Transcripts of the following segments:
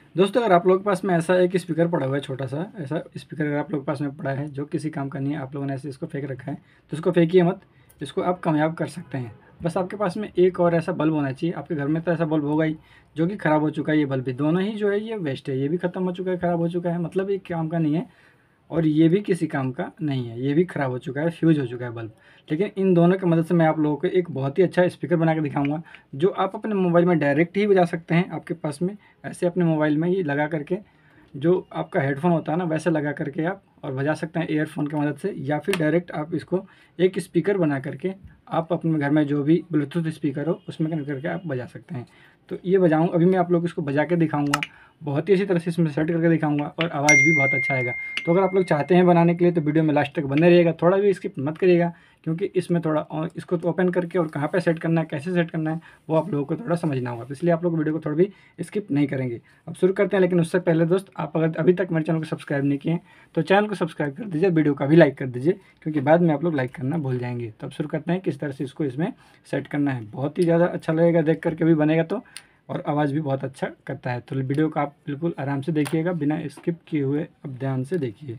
दोस्तों अगर आप लोगों के पास में ऐसा एक स्पीकर पड़ा हुआ है, छोटा सा ऐसा स्पीकर अगर आप लोगों के पास में पड़ा है जो किसी काम का नहीं है, आप लोगों ने ऐसे इसको फेंक रखा है, तो इसको फेंकिए मत। इसको आप कामयाब कर सकते हैं। बस आपके पास में एक और ऐसा बल्ब होना चाहिए। आपके घर में तो ऐसा बल्ब होगा ही जो कि ख़राब हो चुका है। ये बल्ब भी, दोनों ही जो है ये वेस्ट है। ये भी ख़त्म हो चुका है, ख़राब हो चुका है, मतलब ये काम का नहीं है। और ये भी किसी काम का नहीं है, ये भी ख़राब हो चुका है, फ्यूज़ हो चुका है बल्ब। लेकिन इन दोनों की मदद से मैं आप लोगों को एक बहुत ही अच्छा स्पीकर बना के दिखाऊंगा, जो आप अपने मोबाइल में डायरेक्ट ही बजा सकते हैं। आपके पास में ऐसे अपने मोबाइल में ये लगा करके, जो आपका हेडफोन होता है ना, वैसे लगा करके आप और बजा सकते हैं ईयरफोन की मदद से, या फिर डायरेक्ट आप इसको एक स्पीकर बना करके आप अपने घर में जो भी ब्लूटूथ स्पीकर हो उसमें कनेक्ट करके आप बजा सकते हैं। तो ये बजाऊँ अभी मैं आप लोग को इसको बजा के दिखाऊंगा, बहुत ही अच्छी तरह से इसमें सेट करके दिखाऊंगा और आवाज़ भी बहुत अच्छा आएगा। तो अगर आप लोग चाहते हैं बनाने के लिए तो वीडियो में लास्ट तक बने रहिएगा, थोड़ा भी स्किप मत करिएगा, क्योंकि इसमें थोड़ा और इसको तो ओपन करके और कहाँ पे सेट करना है, कैसे सेट करना है, वो आप लोगों को थोड़ा समझना होगा। तो इसलिए आप लोग वीडियो को थोड़ा भी स्किप नहीं करेंगे। अब शुरू करते हैं, लेकिन उससे पहले दोस्त, आप अगर अभी तक मेरे चैनल को सब्सक्राइब नहीं किए हैं तो चैनल को सब्सक्राइब कर दीजिए, वीडियो का भी लाइक कर दीजिए, क्योंकि बाद में आप लोग लाइक करना भूल जाएंगे। तो अब शुरू करते हैं किस तरह से इसको इसमें सेट करना है। बहुत ही ज़्यादा अच्छा लगेगा देख करके भी बनेगा तो, और आवाज़ भी बहुत अच्छा करता है। तो वीडियो को आप बिल्कुल आराम से देखिएगा, बिना स्किप किए हुए अब ध्यान से देखिए।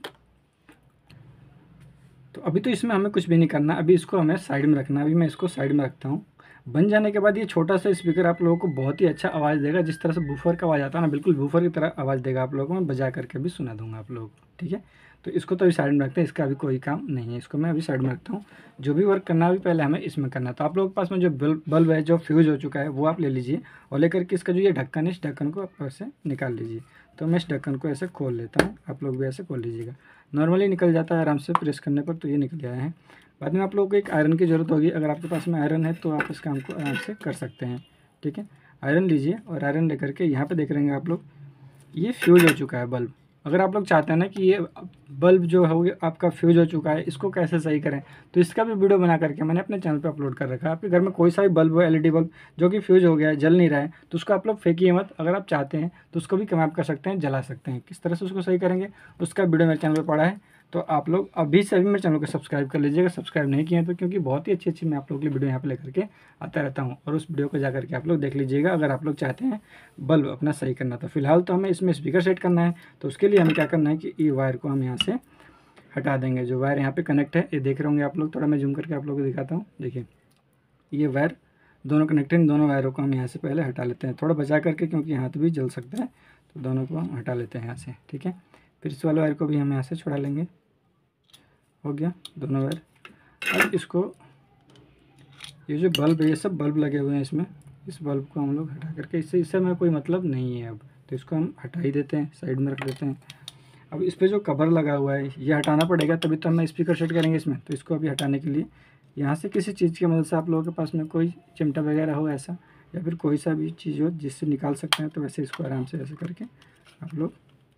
तो अभी तो इसमें हमें कुछ भी नहीं करना, अभी इसको हमें साइड में रखना है। अभी मैं इसको साइड में रखता हूँ। बन जाने के बाद ये छोटा सा स्पीकर आप लोगों को बहुत ही अच्छा आवाज़ देगा, जिस तरह से बूफर का आवाज़ आता है ना, बिल्कुल बूफर की तरह आवाज़ देगा आप लोगों को। मैं बजा करके भी सुना दूंगा आप लोगों को, ठीक है। तो इसको तो अभी साइड में रखते हैं, इसका अभी कोई काम नहीं है, इसको मैं अभी साइड में रखता हूँ। जो भी वर्क करना है अभी पहले हमें इसमें करना है। तो आप लोगों के पास में जो बल्ब है जो फ्यूज़ हो चुका है वो आप ले लीजिए, और लेकर के इसका जो ये ढक्कन है, इस ढक्कन को आप ऐसे निकाल लीजिए। तो मैं इस ढक्कन को ऐसे खोल लेता हूँ, आप लोग भी ऐसे खोल लीजिएगा। नॉर्मली निकल जाता है आराम से, प्रेस करने पर तो ये निकल गया है। बाद में आप लोगों को एक आयरन की ज़रूरत होगी। अगर आपके पास में आयरन है तो आप इस काम को आराम से कर सकते हैं, ठीक है। आयरन लीजिए, और आयरन लेकर के यहाँ पे देख रहे हैं आप लोग, ये फ्यूज़ हो चुका है बल्ब। अगर आप लोग चाहते हैं ना कि ये बल्ब जो है आपका फ्यूज़ हो चुका है, इसको कैसे सही करें, तो इसका भी वीडियो बना करके मैंने अपने चैनल पे अपलोड कर रखा है। आपके घर में कोई सा भी बल्ब हो, एलईडी बल्ब जो कि फ्यूज़ हो गया है, जल नहीं रहा है, तो उसको आप लोग फेंकिए मत। अगर आप चाहते हैं तो उसको भी कामयाब कर सकते हैं, जला सकते हैं। किस तरह से उसको सही करेंगे उसका वीडियो मेरे चैनल पर पड़ा है। तो आप लोग अभी से अभी मेरे चैनल को सब्सक्राइब कर लीजिएगा, सब्सक्राइब नहीं किए हैं तो, क्योंकि बहुत ही अच्छी अच्छी मैं आप लोगों के लिए वीडियो यहाँ पे लेकर के आता रहता हूँ, और उस वीडियो को जा करके आप लोग देख लीजिएगा अगर आप लोग चाहते हैं बल्ब अपना सही करना। तो फिलहाल तो हमें इसमें स्पीकर सेट करना है, तो उसके लिए हमें क्या करना है कि ये वायर को हम यहाँ से हटा देंगे। जो वायर यहाँ पे कनेक्ट है, ये देख रहे होंगे आप लोग, थोड़ा मैं जूम करके आप लोगों को दिखाता हूँ। देखिए ये वायर दोनों कनेक्ट हैं, इन दोनों वायरों को हम यहाँ से पहले हटा लेते हैं, थोड़ा बचा करके, क्योंकि हाथ भी जल सकता है। तो दोनों को हम हटा लेते हैं यहाँ से, ठीक है। फिर इस वाले वायर को भी हम यहाँ से छुड़ा लेंगे। हो गया दोनों वायर। अब इसको, ये जो बल्ब है, ये सब बल्ब लगे हुए हैं इसमें, इस बल्ब को हम लोग हटा करके, इससे हमें कोई मतलब नहीं है अब, तो इसको हम हटा ही देते हैं, साइड में रख देते हैं। अब इस पर जो कवर लगा हुआ है ये हटाना पड़ेगा, तभी तो हम स्पीकर सेट करेंगे इसमें। तो इसको अभी हटाने के लिए यहाँ से किसी चीज़ की मदद से, आप लोगों के पास में कोई चिमटा वगैरह हो ऐसा, या फिर कोई सा भी चीज़ हो जिससे निकाल सकते हैं, तो वैसे इसको आराम से ऐसे करके आप लोग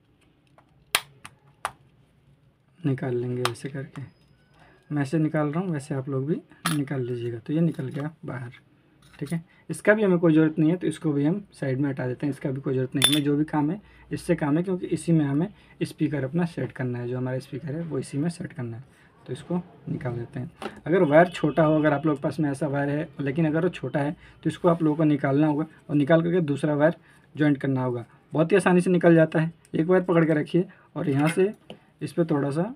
निकाल लेंगे। ऐसे करके मैं ऐसे निकाल रहा हूँ, वैसे आप लोग भी निकाल लीजिएगा। तो ये निकल गया बाहर, ठीक है। इसका भी हमें कोई ज़रूरत नहीं है, तो इसको भी हम साइड में हटा देते हैं। इसका भी कोई ज़रूरत नहीं है, हमें जो भी काम है इससे काम है, क्योंकि इसी में हमें स्पीकर अपना सेट करना है। जो हमारा स्पीकर है वो इसी में सेट करना है, तो इसको निकाल देते हैं। अगर वायर छोटा हो, अगर आप लोग के पास में ऐसा वायर है, लेकिन अगर वो छोटा है तो इसको आप लोगों को निकालना होगा, और निकाल करके दूसरा वायर जॉइंट करना होगा। बहुत ही आसानी से निकल जाता है। एक वायर पकड़ के रखिए, और यहाँ से इस पर थोड़ा सा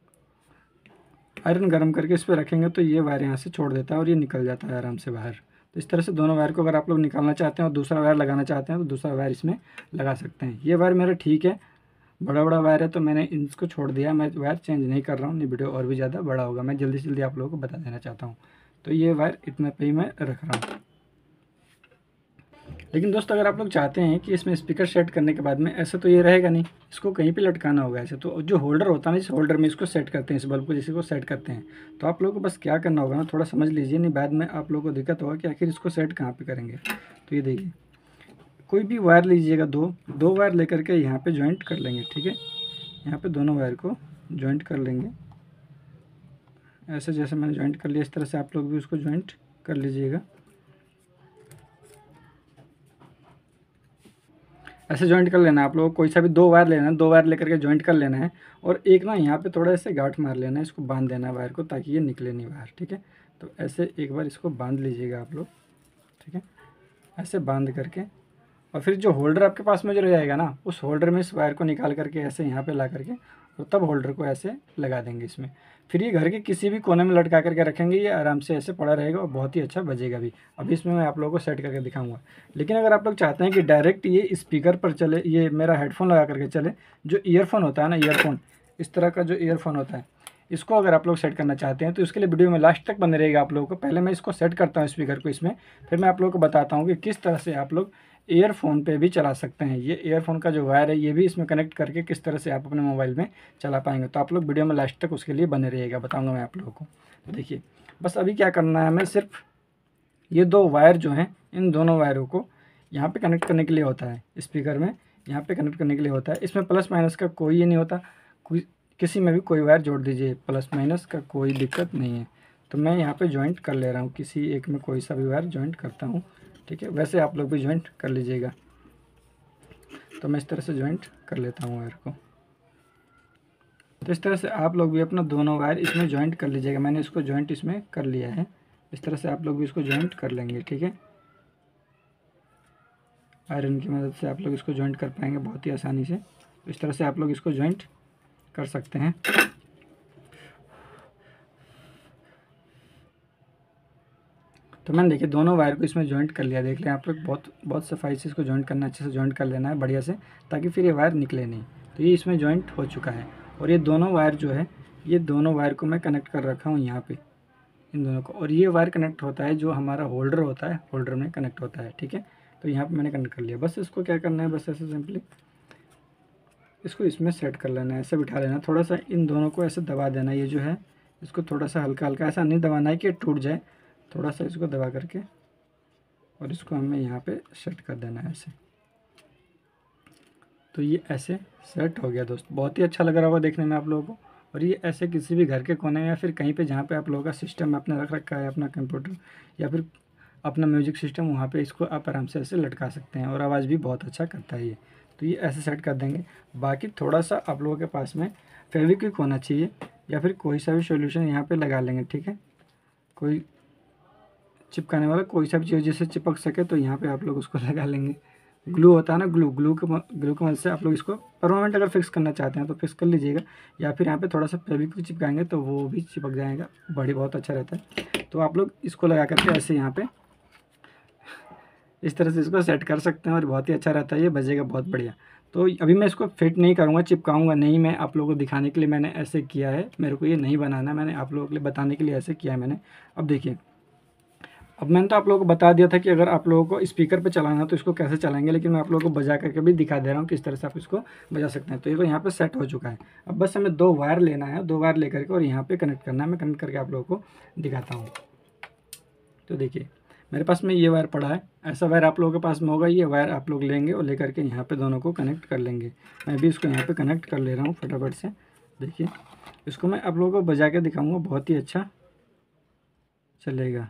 आयरन गर्म करके इस पर रखेंगे, तो ये वायर यहाँ से छोड़ देता है और ये निकल जाता है आराम से बाहर। तो इस तरह से दोनों वायर को अगर आप लोग निकालना चाहते हैं और दूसरा वायर लगाना चाहते हैं, तो दूसरा वायर इसमें लगा सकते हैं। ये वायर मेरा ठीक है, बड़ा बड़ा वायर है, तो मैंने इसको छोड़ दिया। मैं वायर चेंज नहीं कर रहा हूँ, नहीं वीडियो और भी ज़्यादा बड़ा होगा। मैं जल्दी से जल्दी आप लोगों को बता देना चाहता हूँ। तो ये वायर इतना पे ही मैं रख रहा हूँ। लेकिन दोस्तों अगर आप लोग चाहते हैं कि इसमें स्पीकर सेट करने के बाद में ऐसा तो ये रहेगा नहीं, इसको कहीं पे लटकाना होगा ऐसे। तो जो होल्डर होता है ना, इस होल्डर में इसको सेट करते हैं, इस बल्ब को जैसे को सेट करते हैं। तो आप लोगों को बस क्या करना होगा ना, थोड़ा समझ लीजिए, नहीं बाद में आप लोगों को दिक्कत होगा कि आखिर इसको सेट कहाँ पर करेंगे। तो ये देखिए, कोई भी वायर लीजिएगा, दो दो वायर लेकर के यहाँ पर ज्वाइंट कर लेंगे, ठीक है। यहाँ पर दोनों वायर को ज्वाइंट कर लेंगे ऐसे, जैसे मैंने ज्वाइंट कर लिया, इस तरह से आप लोग भी उसको ज्वाइंट कर लीजिएगा। ऐसे ज्वाइंट कर लेना है आप लोगों को। कोई सा भी दो वायर लेना है, दो वायर लेकर के ज्वाइंट कर लेना है, और एक ना यहाँ पे थोड़ा ऐसे गांठ मार लेना है, इसको बांध देना है वायर को, ताकि ये निकले नहीं बाहर, ठीक है। तो ऐसे एक बार इसको बांध लीजिएगा आप लोग, ठीक है। ऐसे बांध करके और फिर जो होल्डर आपके पास में जो रह जाएगा ना, उस होल्डर में इस वायर को निकाल करके ऐसे यहाँ पे ला करके और तब होल्डर को ऐसे लगा देंगे इसमें। फिर ये घर के किसी भी कोने में लटका करके रखेंगे, ये आराम से ऐसे पड़ा रहेगा और बहुत ही अच्छा बजेगा भी। अभी इसमें मैं आप लोगों को सेट करके दिखाऊंगा। लेकिन अगर आप लोग चाहते हैं कि डायरेक्ट ये स्पीकर पर चले, ये मेरा हेडफोन लगा करके चले, जो ईयरफोन होता है ना, ईयरफोन इस तरह का जो ईयरफोन होता है, इसको अगर आप लोग सेट करना चाहते हैं तो इसके लिए वीडियो में लास्ट तक बने रहेगा आप लोगों को। पहले मैं इसको सेट करता हूँ स्पीकर को इसमें, फिर मैं आप लोगों को बताता हूँ कि किस तरह से आप लोग ईयरफोन पे भी चला सकते हैं। ये ईयरफोन का जो वायर है ये भी इसमें कनेक्ट करके किस तरह से आप अपने मोबाइल में चला पाएंगे। तो आप लोग वीडियो में लास्ट तक उसके लिए बने रहिएगा, बताऊँगा मैं आप लोगों को। तो देखिए, बस अभी क्या करना है, हमें सिर्फ ये 2 वायर जो हैं, इन दोनों वायरों को यहाँ पे कनेक्ट करने के लिए होता है, स्पीकर में यहाँ पे कनेक्ट करने के लिए होता है। इसमें प्लस माइनस का कोई ये नहीं होता, कोई किसी में भी कोई वायर जोड़ दीजिए, प्लस माइनस का कोई दिक्कत नहीं है। तो मैं यहाँ पे जॉइंट कर ले रहा हूँ, किसी एक में कोई सा भी वायर जॉइंट करता हूँ, ठीक है। वैसे आप लोग भी जॉइंट कर लीजिएगा। तो मैं इस तरह से जॉइंट कर लेता हूँ वायर को। तो इस तरह से आप लोग भी अपना दोनों वायर इसमें जॉइंट कर लीजिएगा। मैंने इसको जॉइंट इसमें कर लिया है, इस तरह से आप लोग भी इसको जॉइंट कर लेंगे, ठीक है। आयरन की मदद से आप लोग इसको जॉइंट कर पाएंगे बहुत ही आसानी से। इस तरह से आप लोग इसको जॉइंट कर सकते हैं। तो मैंने देखिए दोनों वायर को इसमें जॉइंट कर लिया। देख लें आप लोग, बहुत सफाई से इसको जॉइंट करना, अच्छे से जॉइंट कर लेना है बढ़िया से, ताकि फिर ये वायर निकले नहीं। तो ये इसमें जॉइंट हो चुका है। और ये दोनों वायर जो है, ये दोनों वायर को मैं कनेक्ट कर रखा हूँ यहाँ पे, इन दोनों को। और ये वायर कनेक्ट होता है जो हमारा होल्डर होता है, होल्डर में कनेक्ट होता है, ठीक है। तो यहाँ पे मैंने कनेक्ट कर लिया। बस इसको क्या करना है, बस ऐसे सिंपली इसको इसमें सेट कर लेना है, ऐसे बिठा लेना। थोड़ा सा इन दोनों को ऐसे दबा देना, ये जो है इसको थोड़ा सा हल्का हल्का, ऐसा नहीं दबाना है कि टूट जाए, थोड़ा सा इसको दबा करके और इसको हमें यहाँ पे सेट कर देना है ऐसे। तो ये ऐसे सेट हो गया दोस्त, बहुत ही अच्छा लग रहा होगा देखने में आप लोगों को। और ये ऐसे किसी भी घर के कोने में या फिर कहीं पे जहाँ पे आप लोगों का सिस्टम आपने रख रखा है, अपना कंप्यूटर या फिर अपना म्यूजिक सिस्टम, वहाँ पे इसको आप आराम से ऐसे लटका सकते हैं और आवाज़ भी बहुत अच्छा करता है ये। तो ये ऐसे सेट कर देंगे। बाकी थोड़ा सा आप लोगों के पास में फेविक्विक होना चाहिए या फिर कोई सा भी सॉल्यूशन यहाँ पे लगा लेंगे, ठीक है। कोई चिपकाने वाला कोई सा भी चीज़ जिससे चिपक सके, तो यहाँ पे आप लोग उसको लगा लेंगे। ग्लू होता है ना, ग्लू की मदद से आप लोग इसको परमानेंट अगर फिक्स करना चाहते हैं तो फिक्स कर लीजिएगा, या फिर यहाँ पे थोड़ा सा फेविक्विक चिपकाएंगे तो वो भी चिपक जाएगा, बहुत अच्छा रहता है। तो आप लोग इसको लगा करके ऐसे यहाँ पे इस तरह से इसको सेट कर सकते हैं और बहुत ही अच्छा रहता है, ये बजेगा बहुत बढ़िया। तो अभी मैं इसको फिट नहीं करूँगा, चिपकाऊँगा नहीं, मैं आप लोगों को दिखाने के लिए मैंने ऐसे किया है। मेरे को ये नहीं बनाना, मैंने आप लोगों के लिए बताने के लिए ऐसे किया है मैंने। अब देखिए, अब मैंने तो आप लोगों को बता दिया था कि अगर आप लोगों को स्पीकर पे चलाना है तो इसको कैसे चलाएंगे, लेकिन मैं आप लोगों को बजा करके भी दिखा दे रहा हूँ किस तरह से आप इसको बजा सकते हैं। तो ये तो यहाँ पे सेट हो चुका है। अब बस हमें 2 वायर लेना है, 2 वायर लेकर के और यहाँ पे कनेक्ट करना है। मैं कनेक्ट करके आप लोगों को दिखाता हूँ। तो देखिए मेरे पास में ये वायर पड़ा है, ऐसा वायर आप लोगों के पास में होगा, ये वायर आप लोग लेंगे और लेकर के यहाँ पे दोनों को कनेक्ट कर लेंगे। मैं भी इसको यहाँ पे कनेक्ट कर ले रहा हूँ फटाफट से। देखिए इसको मैं आप लोगों को बजा के दिखाऊँगा, बहुत ही अच्छा चलेगा।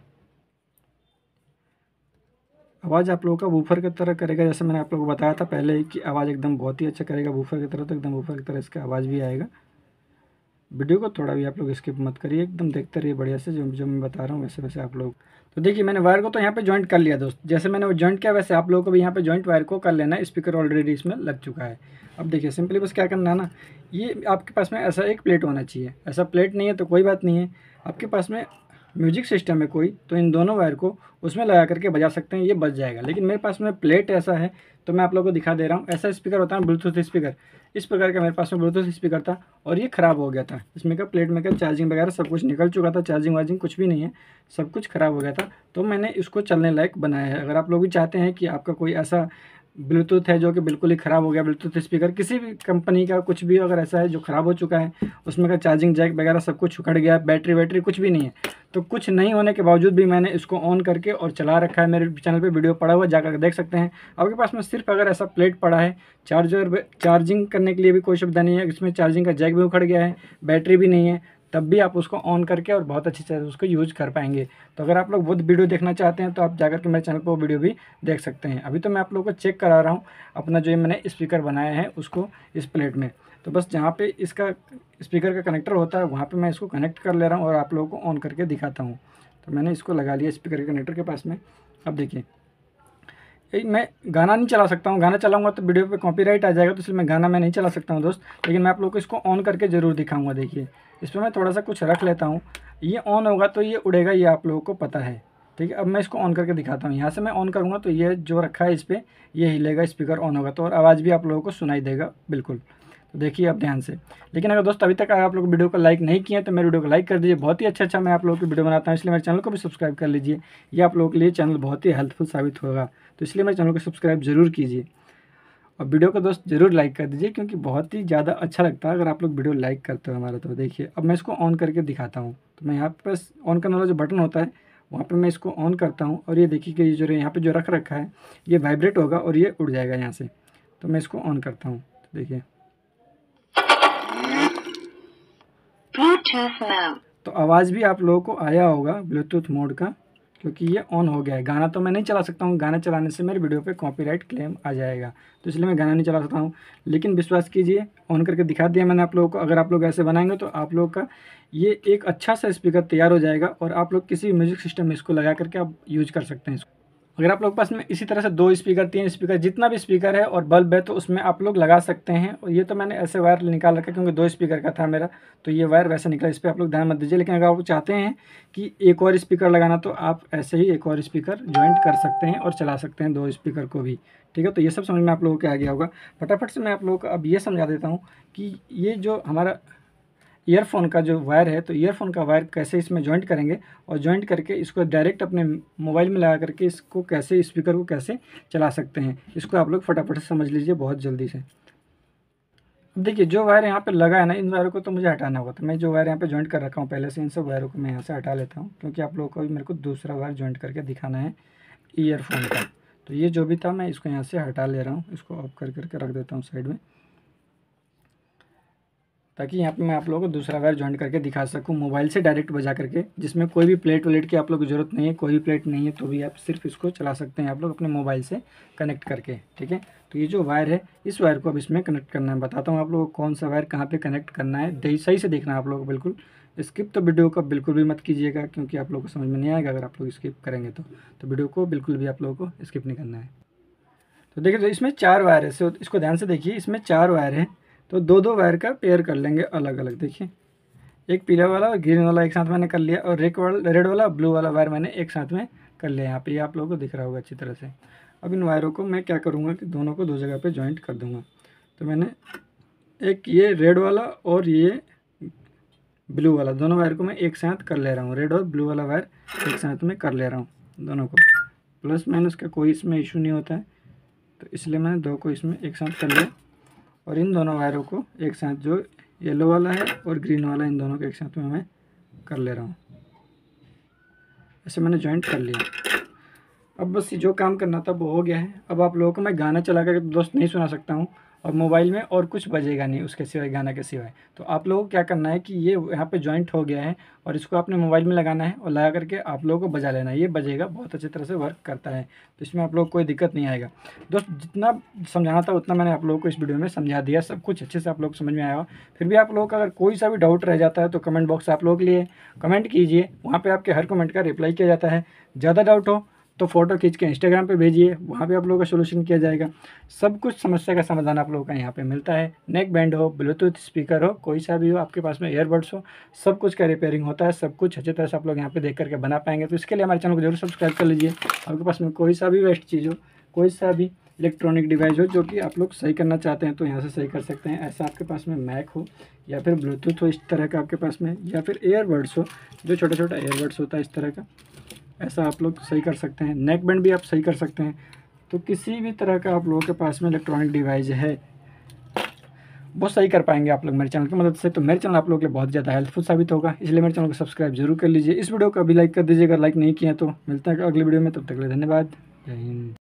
आवाज़ आप लोगों का वूफर की तरह करेगा, जैसे मैंने आप लोगों को बताया था पहले ही कि आवाज़ एकदम बहुत ही अच्छा करेगा वूफर की तरह। तो एकदम वूफर की तरह इसका आवाज़ भी आएगा। वीडियो को थोड़ा भी आप लोग स्किप मत करिए, एकदम देखते रहिए बढ़िया से, जो जो मैं बता रहा हूँ वैसे वैसे आप लोग। तो देखिए मैंने वायर को तो यहाँ पे जॉइंट कर लिया दोस्त, जैसे मैंने वो जॉइंट किया वैसे आप लोगों को भी यहाँ पे जॉइंट वायर को कर लेना है। स्पीकर ऑलरेडी इसमें लग चुका है। अब देखिए सिंपली बस क्या करना है ना, ये आपके पास में ऐसा एक प्लेट होना चाहिए। ऐसा प्लेट नहीं है तो कोई बात नहीं है, आपके पास में म्यूजिक सिस्टम है कोई, तो इन दोनों वायर को उसमें लगा करके बजा सकते हैं, ये बज जाएगा। लेकिन मेरे पास में प्लेट ऐसा है तो मैं आप लोगों को दिखा दे रहा हूँ। ऐसा स्पीकर होता है ब्लूटूथ स्पीकर, इस प्रकार का मेरे पास में ब्लूटूथ स्पीकर था और ये ख़राब हो गया था। इसमें का प्लेट में का चार्जिंग वगैरह सब कुछ निकल चुका था, चार्जिंग वार्जिंग कुछ भी नहीं है, सब कुछ ख़राब हो गया था। तो मैंने इसको चलने लायक बनाया है। अगर आप लोग भी चाहते हैं कि आपका कोई ऐसा ब्लूटूथ है जो कि बिल्कुल ही ख़राब हो गया, ब्लूटूथ स्पीकर किसी भी कंपनी का कुछ भी अगर ऐसा है जो ख़राब हो चुका है, उसमें का चार्जिंग जैक वगैरह सब कुछ उखड़ गया, बैटरी वैटरी कुछ भी नहीं है, तो कुछ नहीं होने के बावजूद भी मैंने इसको ऑन करके और चला रखा है। मेरे चैनल पे वीडियो पड़ा हुआ, जाकर देख सकते हैं। आपके पास में सिर्फ अगर ऐसा प्लेट पड़ा है, चार्जिंग करने के लिए भी कोई सुविधा नहीं है, इसमें चार्जिंग का जैक भी उखड़ गया है, बैटरी भी नहीं है, तब भी आप उसको ऑन करके और बहुत अच्छी तरह उसको यूज़ कर पाएंगे। तो अगर आप लोग वो वीडियो देखना चाहते हैं तो आप जाकर के मेरे चैनल पर वो वीडियो भी देख सकते हैं। अभी तो मैं आप लोगों को चेक करा रहा हूँ अपना जो ये मैंने स्पीकर बनाया है उसको इस प्लेट में। तो बस जहाँ पे इसका स्पीकर का कनेक्टर होता है वहाँ पे मैं इसको कनेक्ट कर ले रहा हूँ और आप लोगों को ऑन करके दिखाता हूँ। तो मैंने इसको लगा लिया स्पीकर के कनेक्टर के पास में। अब देखिए मैं गाना नहीं चला सकता हूँ, गाना चलाऊँगा तो वीडियो पे कॉपीराइट आ जाएगा, तो इसलिए मैं गाना नहीं चला सकता हूँ दोस्त। लेकिन मैं आप लोगों को इसको ऑन करके ज़रूर दिखाऊँगा। देखिए इस पर मैं थोड़ा सा कुछ रख लेता हूँ, ये ऑन होगा तो ये उड़ेगा, ये आप लोगों को पता है। ठीक है, अब मैं इसको ऑन करके दिखाता हूँ। यहाँ से मैं ऑन करूँगा तो ये जो रखा है इस पर ये हिलेगा, स्पीकर ऑन होगा तो, और आवाज़ भी आप लोगों को सुनाई देगा बिल्कुल। तो देखिए आप ध्यान से। लेकिन अगर दोस्त अभी तक आप लोग वीडियो को लाइक नहीं किए तो मेरे वीडियो को लाइक कर दीजिए। बहुत ही अच्छा मैं आप लोगों की वीडियो बनाता हूँ, इसलिए मेरे चैनल को भी सब्सक्राइब कर लीजिए। ये आप लोगों के लिए चैनल बहुत ही हेल्पफुल साबित होगा, तो इसलिए मेरे चैनल को सब्सक्राइब जरूर कीजिए और वीडियो को दोस्त ज़रूर लाइक कर दीजिए, क्योंकि बहुत ही ज़्यादा अच्छा लगता है अगर आप लोग वीडियो लाइक करते हो हमारा। तो देखिए अब मैं इसको ऑन करके दिखाता हूँ। तो मैं यहाँ पर ऑन करने वाला जो बटन होता है वहाँ पर मैं इसको ऑन करता हूँ, और ये देखिए कि ये जो यहाँ पर जो रख रखा है ये वाइब्रेट होगा और ये उड़ जाएगा यहाँ से। तो मैं इसको ऑन करता हूँ, तो देखिए तो आवाज़ भी आप लोगों को आया होगा ब्लूटूथ मोड का, क्योंकि ये ऑन हो गया है। गाना तो मैं नहीं चला सकता हूँ, गाना चलाने से मेरे वीडियो पे कॉपीराइट क्लेम आ जाएगा, तो इसलिए मैं गाना नहीं चला सकता हूँ। लेकिन विश्वास कीजिए ऑन करके दिखा दिया मैंने आप लोगों को। अगर आप लोग ऐसे बनाएंगे तो आप लोग का ये एक अच्छा सा स्पीकर तैयार हो जाएगा, और आप लोग किसी भी म्यूजिक सिस्टम में इसको लगा करके आप यूज कर सकते हैं इसको। अगर आप लोग के पास में इसी तरह से 2 स्पीकर 3 स्पीकर जितना भी स्पीकर है और बल्ब है तो उसमें आप लोग लगा सकते हैं। और ये तो मैंने ऐसे वायर निकाल रखा है क्योंकि 2 स्पीकर का था मेरा, तो ये वायर वैसे निकला, इस पर आप लोग ध्यान मत दीजिए। लेकिन अगर आप चाहते हैं कि एक और स्पीकर लगाना तो आप ऐसे ही एक और स्पीकर ज्वाइंट कर सकते हैं और चला सकते हैं 2 स्पीकर को भी। ठीक है, तो ये सब समझ में आप लोगों को आ गया होगा। फटाफट से मैं आप लोगों को अब ये समझा देता हूँ कि ये जो हमारा ईयरफोन का जो वायर है, तो ईयरफोन का वायर कैसे इसमें जॉइंट करेंगे, और जॉइंट करके इसको डायरेक्ट अपने मोबाइल में लगा करके इसको कैसे स्पीकर को कैसे चला सकते हैं, इसको आप लोग फटाफट से समझ लीजिए बहुत जल्दी से। अब देखिए जो वायर यहाँ पे लगा है ना, इन वायरों को तो मुझे हटाना होगा। तो मैं जो वायर यहाँ पे जॉइंट कर रखा हूँ पहले से, इन सब वायरों को मैं यहाँ से हटा लेता हूँ, क्योंकि आप लोगों को भी मेरे को दूसरा वायर जॉइंट करके दिखाना है ईयरफोन का। तो ये जो भी था मैं इसको यहाँ से हटा ले रहा हूँ, इसको ऑफ कर करके रख देता हूँ साइड में, ताकि यहाँ पे मैं आप लोगों को दूसरा वायर जॉइंट करके दिखा सकूँ मोबाइल से डायरेक्ट बजा करके, जिसमें कोई भी प्लेट व्लेट की आप लोग की ज़रूरत नहीं है। कोई भी प्लेट नहीं है तो भी आप सिर्फ इसको चला सकते हैं आप लोग अपने मोबाइल से कनेक्ट करके। ठीक है, तो ये जो वायर है इस वायर को अब इसमें कनेक्ट करना है। बताता हूँ आप लोगों को कौन सा वायर कहाँ पर कनेक्ट करना है, सही से देखना है आप लोग को बिल्कुल। स्किप तो वीडियो को बिल्कुल भी मत कीजिएगा, क्योंकि आप लोगों को समझ में नहीं आएगा अगर आप लोग स्किप करेंगे तो वीडियो को बिल्कुल भी आप लोगों को स्किप नहीं करना है। तो देखिए तो इसमें 4 वायर है, सो इसको ध्यान से देखिए, इसमें 4 वायर है। तो 2-2 वायर का पेयर कर लेंगे अलग अलग। देखिए एक पीला वाला और ग्रीन वाला एक साथ मैंने कर लिया, और रेड वाला ब्लू वाला वायर मैंने एक साथ में कर लिया। यहाँ पे ये आप लोगों को दिख रहा होगा अच्छी तरह से। अब इन वायरों को मैं क्या करूँगा कि दोनों को 2 जगह पे जॉइंट कर दूँगा। तो मैंने एक ये रेड वाला और ये ब्लू वाला दोनों वायर को मैं एक साथ कर ले रहा हूँ। रेड और ब्लू वाला वायर एक साथ में कर ले रहा हूँ दोनों को। प्लस माइनस का कोई इसमें इशू नहीं होता है, तो इसलिए मैंने 2 को इसमें एक साथ कर लिया। और इन दोनों वायरों को एक साथ, जो येलो वाला है और ग्रीन वाला, इन दोनों को एक साथ में मैं कर ले रहा हूँ। ऐसे मैंने जॉइंट कर लिया। अब बस जो काम करना था वो हो गया है। अब आप लोगों को मैं गाना चला कर दोस्त नहीं सुना सकता हूँ, और मोबाइल में और कुछ बजेगा नहीं उसके सिवाय, गाना के सिवाय। तो आप लोगों को क्या करना है कि ये यहाँ पे जॉइंट हो गया है और इसको अपने मोबाइल में लगाना है, और लगा करके आप लोगों को बजा लेना है। ये बजेगा, बहुत अच्छी तरह से वर्क करता है, तो इसमें आप लोग को कोई दिक्कत नहीं आएगा। दोस्त जितना समझाना था उतना मैंने आप लोगों को इस वीडियो में समझा दिया, सब कुछ अच्छे से आप लोग समझ में आया। फिर भी आप लोगों का अगर कोई सा भी डाउट रह जाता है तो कमेंट बॉक्स आप लोग के लिए कमेंट कीजिए, वहाँ पर आपके हर कमेंट का रिप्लाई किया जाता है। ज़्यादा डाउट हो तो फ़ोटो खींच के इंस्टाग्राम पे भेजिए, वहाँ पे आप लोगों का सोल्यूशन किया जाएगा। सब कुछ समस्या का समाधान आप लोगों का यहाँ पे मिलता है। नेक बैंड हो, ब्लूटूथ स्पीकर हो, कोई सा भी हो, आपके पास में ईयरबड्स हो, सब कुछ का रिपेयरिंग होता है। सब कुछ अच्छी तरह से आप लोग यहाँ पे देख करके बना पाएंगे। तो इसके लिए हमारे चैनल को जरूर सब्सक्राइब कर लीजिए। आपके पास में कोई सा भी वेस्ट चीज़ हो, कोई सा भी इलेक्ट्रॉनिक डिवाइस हो जो कि आप लोग सही करना चाहते हैं, तो यहाँ से सही कर सकते हैं। ऐसा आपके पास में मैक हो या फिर ब्लूटूथ हो इस तरह का आपके पास में, या फिर ईयरबड्स हो, जो छोटा छोटा ईयरबड्स होता है इस तरह का, ऐसा आप लोग सही कर सकते हैं। नेक बैंड भी आप सही कर सकते हैं। तो किसी भी तरह का आप लोगों के पास में इलेक्ट्रॉनिक डिवाइस है वो सही कर पाएंगे आप लोग मेरे चैनल की मदद से। तो मेरे चैनल आप लोगों के लिए बहुत ज़्यादा हेल्पफुल साबित होगा, इसलिए मेरे चैनल को सब्सक्राइब जरूर कर लीजिए। इस वीडियो को अभी लाइक कर दीजिए अगर लाइक नहीं किया तो। मिलते हैं अगली वीडियो में, तब तक के लिए धन्यवाद। जय हिंद।